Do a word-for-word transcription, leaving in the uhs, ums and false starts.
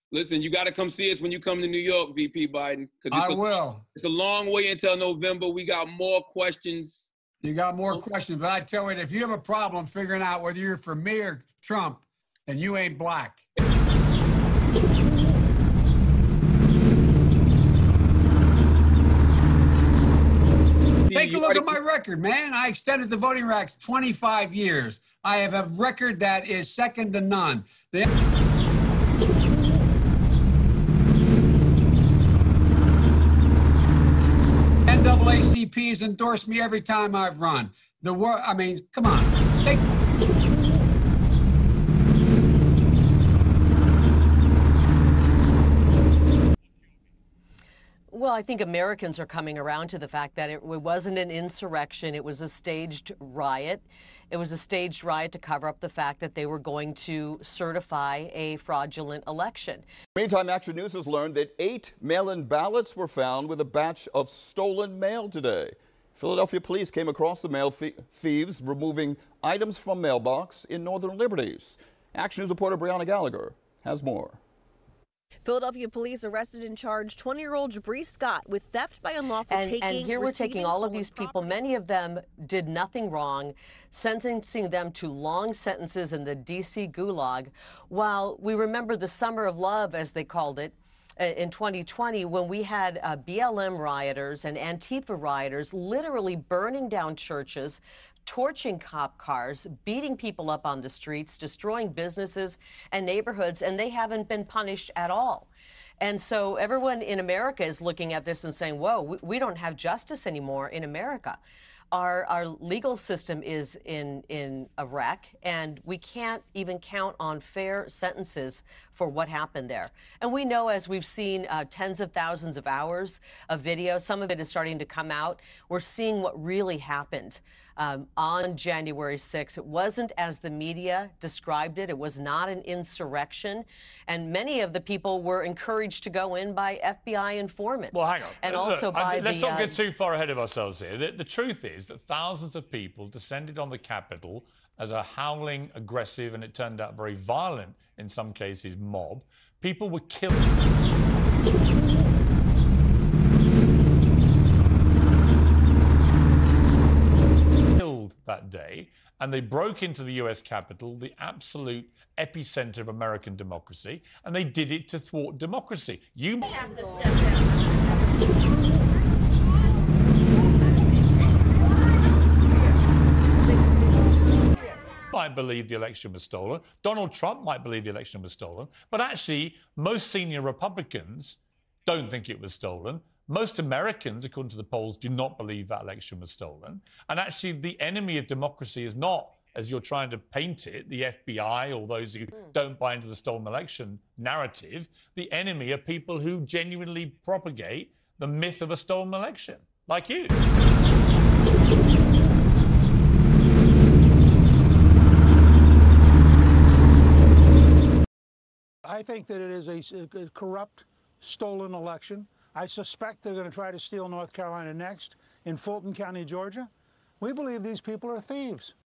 Listen, you got to come see us when you come to New York, V P Biden. I a, will. It's a long way until November. We got more questions. You got more questions, but I tell you, if you have a problem figuring out whether you're for me or Trump, then you ain't black. Take a look at my record, man. I extended the voting rights twenty-five years. I have a record that is second to none. The N double A C P has endorsed me every time I've run. The world, I mean, come on. Take Well, I think Americans are coming around to the fact that it wasn't an insurrection. It was a staged riot. It was a staged riot to cover up the fact that they were going to certify a fraudulent election. Meantime, Action News has learned that eight mail-in ballots were found with a batch of stolen mail today. Philadelphia police came across the mail th thieves removing items from mailbox in Northern Liberties. Action News reporter Brianna Gallagher has more. Philadelphia police arrested and charged twenty-year-old Jabri Scott with theft by unlawful and, taking. And here we're taking all of these people. Property. Many of them did nothing wrong, sentencing them to long sentences in the D C gulag, while we remember the Summer of Love, as they called it, in twenty twenty, when we had uh, B L M rioters and Antifa rioters literally burning down churches, torching cop cars, beating people up on the streets, destroying businesses and neighborhoods, and they haven't been punished at all. And so everyone in America is looking at this and saying, whoa, we, we don't have justice anymore in America. Our, our legal system is in, in a wreck, and we can't even count on fair sentences for what happened there. And we know, as we've seen uh, tens of thousands of hours of video, some of it is starting to come out, we're seeing what really happened um, on January sixth. It wasn't as the media described it. It was not an insurrection. And many of the people were encouraged to go in by F B I informants. Well, hang on. And Look, also by I, let's the, not uh, get too far ahead of ourselves here. The, the truth is that thousands of people descended on the Capitol as a howling, aggressive, and it turned out very violent, in some cases, mob. People were killed. killed that day, and they broke into the U S Capitol, the absolute epicenter of American democracy, and they did it to thwart democracy. You have to step down. Might believe the election was stolen. Donald Trump might believe the election was stolen. But actually, most senior Republicans don't think it was stolen. Most Americans, according to the polls, do not believe that election was stolen. And actually, the enemy of democracy is not, as you're trying to paint it, the F B I or those who mm. don't buy into the stolen election narrative. The enemy are people who genuinely propagate the myth of a stolen election, like you. I think that it is a, a corrupt, stolen election. I suspect they're going to try to steal North Carolina next, in Fulton County, Georgia. We believe these people are thieves.